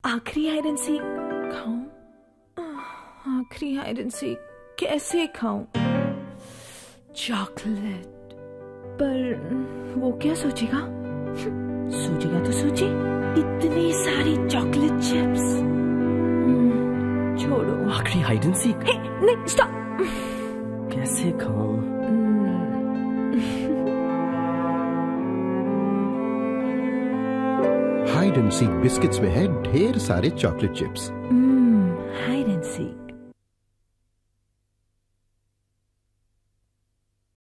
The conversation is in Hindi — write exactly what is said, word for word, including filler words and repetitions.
आखिरी हाइड एंड सीक खाऊं? आखिरी हाइड एंड सीक कैसे खाऊं? चॉकलेट, पर वो क्या सोचेगा? सोचेगा तो सोचे, इतनी सारी चॉकलेट चिप्स। छोड़ो। आखिरी हाइड एंड सीक। हे, नहीं, स्टॉप। कैसे खाऊं? हाइड एंड सीक बिस्किट्स में है ढेर सारे chocolate chips. Hide and seek.